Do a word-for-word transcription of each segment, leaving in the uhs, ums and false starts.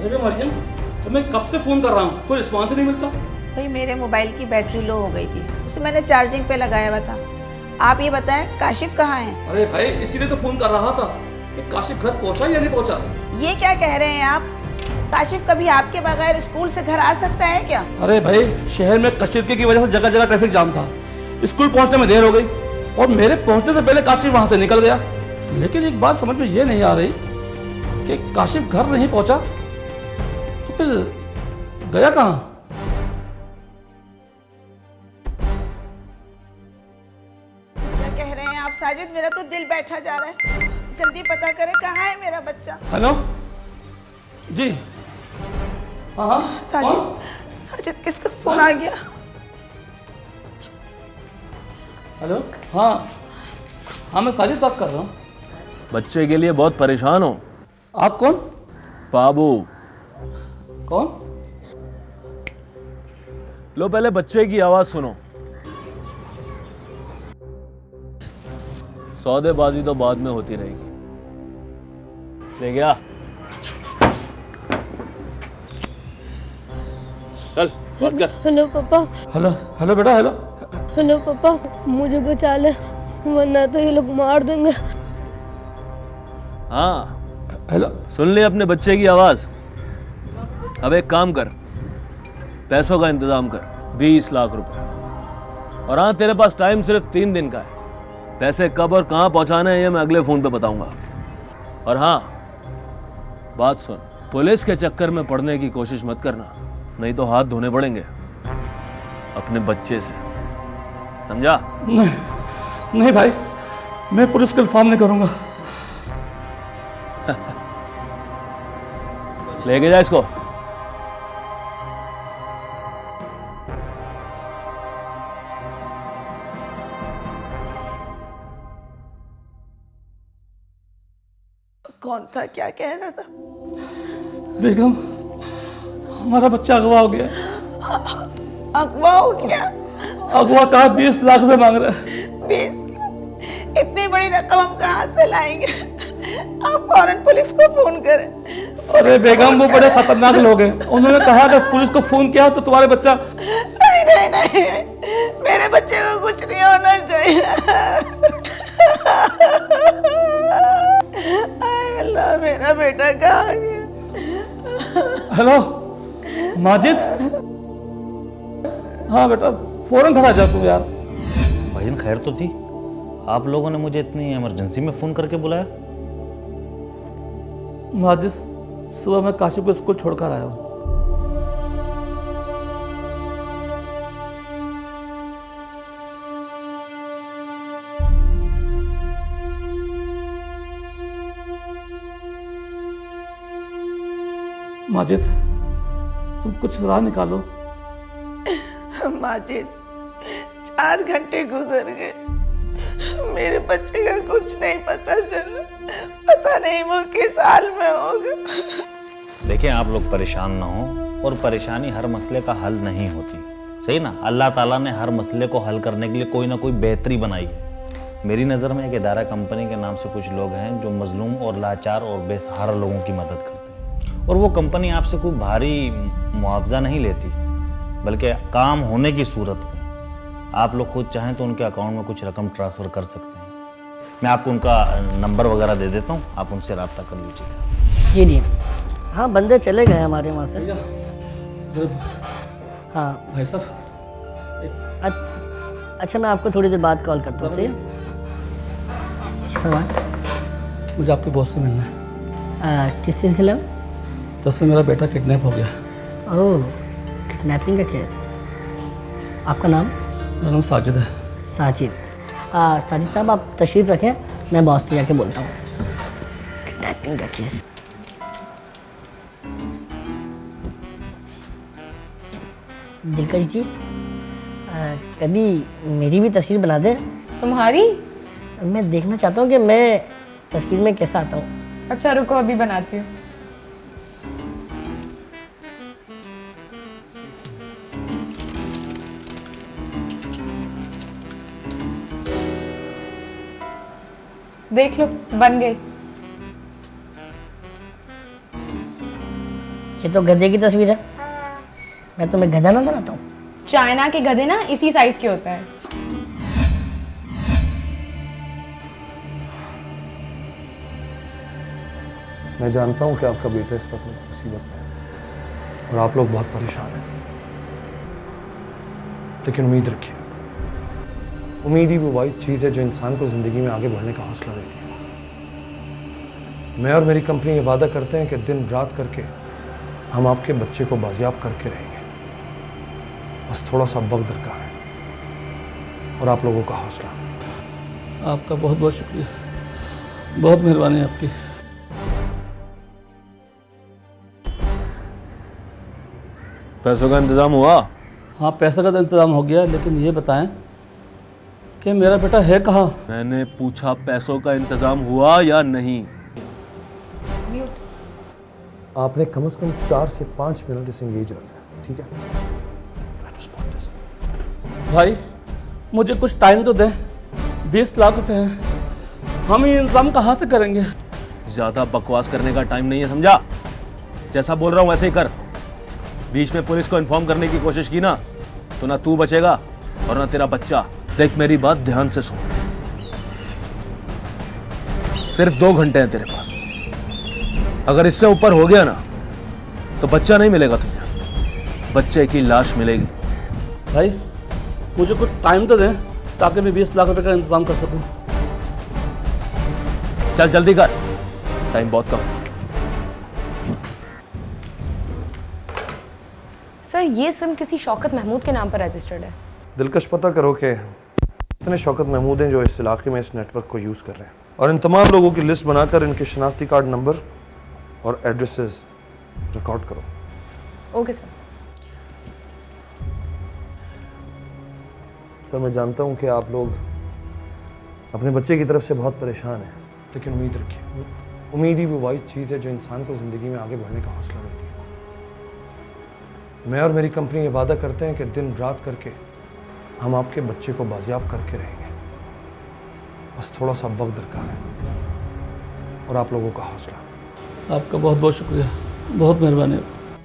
अरे मरियम, तो मैं कब से फोन कर रहा हूँ, कोई रिस्पॉन्स नहीं मिलता। भाई मेरे मोबाइल की बैटरी लो हो गई थी, उसे मैंने चार्जिंग पे लगाया हुआ था। आप ये बताएं काशिफ कहाँ है? अरे भाई इसीलिए तो फोन कर रहा था कि काशिफ घर पहुँचा या नहीं पहुँचा। ये क्या कह रहे हैं आप? काशिफ कभी आपके बगैर स्कूल से घर आ सकता है क्या? अरे भाई शहर में कशीदगी की वजह से जगह जगह ट्रैफिक जाम था, स्कूल पहुंचने में देर हो गई और मेरे पहुंचने से पहले काशिफ वहां से निकल गया। लेकिन एक बात समझ में ये नहीं आ रही कि काशिफ घर नहीं पहुंचा तो फिर गया कहाँ? क्या कह रहे हैं आप साजिद? मेरा तो दिल बैठा जा रहा है, जल्दी पता करें कहाँ है मेरा बच्चा। हेलो जी। हाँ हाँ साजिद, साजिद किसका फोन आ गया? हेलो। हाँ हाँ मैं साजिद बात कर रहा हूँ। बच्चे के लिए बहुत परेशान हो। आप कौन? बाबू। कौन? लो पहले बच्चे की आवाज सुनो। सौदेबाजी तो बाद में होती रहेगी। ले गया, चल बात कर। हेलो पापा। हेलो हेलो बेटा। हेलो हेलो पापा, मुझे बचा ले वरना तो ये लोग मार देंगे। हाँ हेलो। सुन ले अपने बच्चे की आवाज। अब एक काम कर, पैसों का इंतजाम कर, बीस लाख रुपए। और हाँ तेरे पास टाइम सिर्फ तीन दिन का है। पैसे कब और कहाँ पहुंचाने हैं ये मैं अगले फोन पे बताऊंगा। और हाँ बात सुन, पुलिस के चक्कर में पड़ने की कोशिश मत करना, नहीं तो हाथ धोने पड़ेंगे अपने बच्चे से, समझा? नहीं नहीं भाई, मैं पुलिस को इन्फॉर्म नहीं करूंगा। लेके जा इसको। कौन था, क्या कह रहा था? बेगम, हमारा बच्चा अगवा हो गया। अगवा हो गया? अगवा कहा बीस लाख रुपए मांग रहा है। बीस? इतनी बड़ी रकम हम कहाँ से लाएंगे? आप फौरन पुलिस को फोन करें। अरे बेगम वो बड़े खतरनाक लोग हैं, उन्होंने कहा कि पुलिस को फोन किया तो तुम्हारे बच्चा। नहीं नहीं नहीं, मेरे बच्चे को कुछ नहीं होना चाहिए। आय अल्लाह, मेरा बेटा कहाँ गया? हेलो माजिद। हाँ बेटा फौरन घर आ जा तू यार। भाईजान खैर तो थी, आप लोगों ने मुझे इतनी इमरजेंसी में फोन करके बुलाया? माजिद सुबह मैं काशिफ को स्कूल छोड़कर आया हूँ। माजिद तुम कुछ राह निकालो। माजिद चार घंटे गुजर गए, मेरे बच्चे का कुछ नहीं पता चला, पता नहीं वो किस हाल में होगा। देखिए आप लोग परेशान ना हो, और परेशानी हर मसले का हल नहीं होती, सही ना? अल्लाह ताला ने हर मसले को हल करने के लिए कोई ना कोई बेहतरी बनाई है। मेरी नज़र में एक इदारा कंपनी के नाम से कुछ लोग हैं जो मजलूम और लाचार और बेसहारा लोगों की मदद करते हैं, और वो कंपनी आपसे कोई भारी मुआवजा नहीं लेती, बल्कि काम होने की सूरत में आप लोग खुद चाहें तो उनके अकाउंट में कुछ रकम ट्रांसफ़र कर सकते हैं। मैं आपको उनका नंबर वगैरह दे देता हूँ, आप उनसे रब्ता कर लीजिएगा। जी जी हाँ, बंदे चले गए हमारे वहाँ से। हाँ भाई साहब। अच्छा मैं आपको थोड़ी देर बाद कॉल करता हूँ, सही? मुझे आपके बॉस से मिलना है। किस सिलसिले में? दरअसल मेरा बेटा किडनैप हो गया। ओह, किडनैपिंग का केस। आपका नाम? मेरा नाम साजिद है। साजिद। आ, साजिद साहब आप तशरीफ़ रखें, मैं बॉस से जाके बोलता हूँ। किडनैपिंग का केस। दिलकश जी, आ, कभी मेरी भी तस्वीर बना दें। तुम्हारी? मैं देखना चाहता हूँ कि मैं तस्वीर में कैसा आता हूँ। अच्छा रुको अभी बनाती हूँ। देख लो बन गई। ये तो गधे की तस्वीर है। मैं तुम्हें गधा नजर आता हूँ? चाइना के गधे ना इसी साइज के होते हैं। मैं जानता हूँ कि आपका बेटा इस वक्त मुसीबत में है और आप लोग बहुत परेशान हैं, लेकिन उम्मीद रखिए, उम्मीद ही वो वाहिद चीज़ है जो इंसान को ज़िंदगी में आगे बढ़ने का हौसला देती है। मैं और मेरी कंपनी ये वादा करते हैं कि दिन रात करके हम आपके बच्चे को बाजियाब करके रहेंगे। बस थोड़ा सा वक्त दरकार है और आप लोगों का हौसला। आपका बहुत बहुत शुक्रिया, बहुत मेहरबानी आपकी। पैसों का इंतजाम हुआ? हाँ, पैसे का तो इंतजाम हो गया, लेकिन ये बताएं कि मेरा बेटा है कहाँ? मैंने पूछा पैसों का इंतजाम हुआ या नहीं। आपने कम से कम चार से पाँच मिनट इसे एंगेज रखना है, ठीक है? भाई मुझे कुछ टाइम तो दें, बीस लाख रुपए हैं, हम ये इंतजाम कहाँ से करेंगे? ज्यादा बकवास करने का टाइम नहीं है, समझा? जैसा बोल रहा हूँ वैसे ही कर। बीच में पुलिस को इन्फॉर्म करने की कोशिश की ना तो ना तू बचेगा और ना तेरा बच्चा। देख मेरी बात ध्यान से सुन, सिर्फ दो घंटे हैं तेरे पास। अगर इससे ऊपर हो गया ना तो बच्चा नहीं मिलेगा तुझे, बच्चे की लाश मिलेगी। भाई मुझे कुछ टाइम तो दें ताकि मैं बीस लाख रुपए का इंतजाम कर सकूं। चल जल्दी कर, टाइम बहुत कम। सर ये सिम किसी शौकत महमूद के नाम पर रजिस्टर्ड है। दिलकश पता करो कि इतने शौकत महमूद हैं जो इस इलाके में इस नेटवर्क को यूज़ कर रहे हैं, और इन तमाम लोगों की लिस्ट बनाकर इनके शनाख्ती कार्ड नंबर और एड्रेसेस रिकॉर्ड करो। Okay sir. सर मैं जानता हूं कि आप लोग अपने बच्चे की तरफ से बहुत परेशान हैं, लेकिन उम्मीद रखिए, उम्मीद ही वो वाहिद चीज़ है जो इंसान को ज़िंदगी में आगे बढ़ने का हौसला देती है। मैं और मेरी कंपनी ये वादा करते हैं कि दिन रात करके हम आपके बच्चे को बाजियाब करके रहेंगे। बस थोड़ा सा वक्त दरकार है और आप लोगों का हौसला। आपका बहुत बहुत शुक्रिया, बहुत मेहरबानी।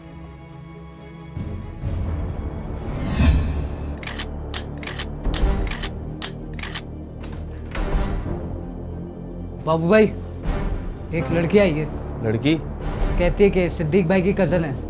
बाबू भाई, एक लड़की आई है। लड़की? कहती है कि सिद्दीक भाई की कजन है।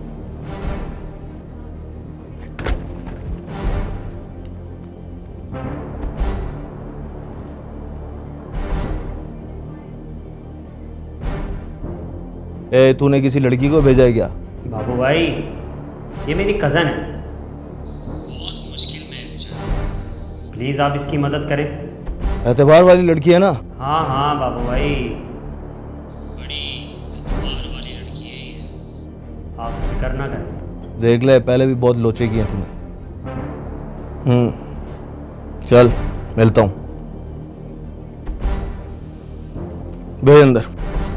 ए, तूने किसी लड़की को भेजा है क्या? बाबू भाई ये मेरी कज़न है, बहुत मुश्किल में है बेचारी, प्लीज़ आप इसकी मदद करें। एतबार वाली लड़की है ना? हाँ हाँ बाबू भाई, बड़ी एतबार वाली लड़की है ये, आप फिक्र ना करें। देख ले, पहले भी बहुत लोचे किए तूने। हम्म चल मिलता हूँ, भेज अंदर।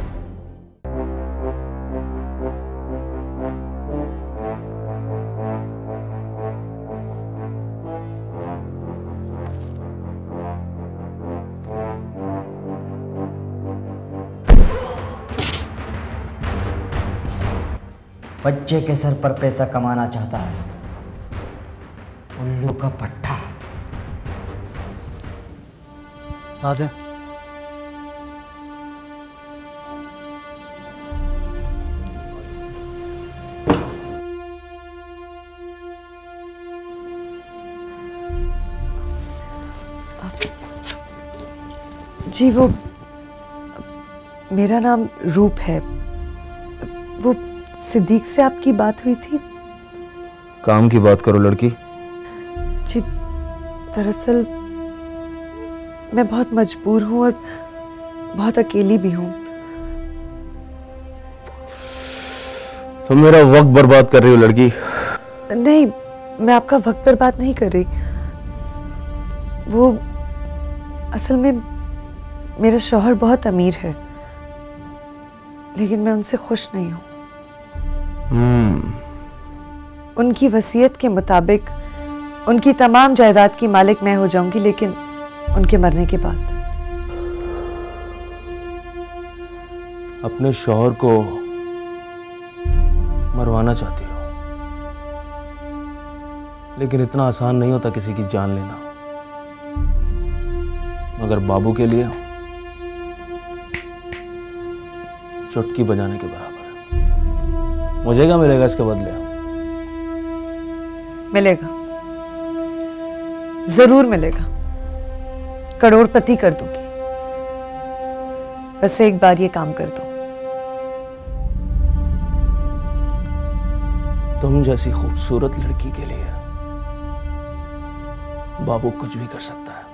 बच्चे के सर पर पैसा कमाना चाहता है, उल्लू का पट्टा। आ जा। जी वो मेरा नाम रूप है। वो सिद्दीक से आपकी बात हुई थी? काम की बात करो लड़की। जी दरअसल मैं बहुत मजबूर हूँ और बहुत अकेली भी हूँ। तुम मेरा वक्त बर्बाद कर रही हो लड़की। नहीं, मैं आपका वक्त बर्बाद नहीं कर रही। वो असल में मेरा शौहर बहुत अमीर है, लेकिन मैं उनसे खुश नहीं हूँ। उनकी वसीयत के मुताबिक उनकी तमाम जायदाद की मालिक मैं हो जाऊंगी, लेकिन उनके मरने के बाद। अपने शौहर को मरवाना चाहती हो, लेकिन इतना आसान नहीं होता किसी की जान लेना। मगर बाबू के लिए चुटकी बजाने के बराबर है। मुझे क्या मिलेगा इसके बदले? मिलेगा, जरूर मिलेगा। करोड़पति कर दूंगी। बस एक बार ये काम कर दो। तुम जैसी खूबसूरत लड़की के लिए बाबू कुछ भी कर सकता है।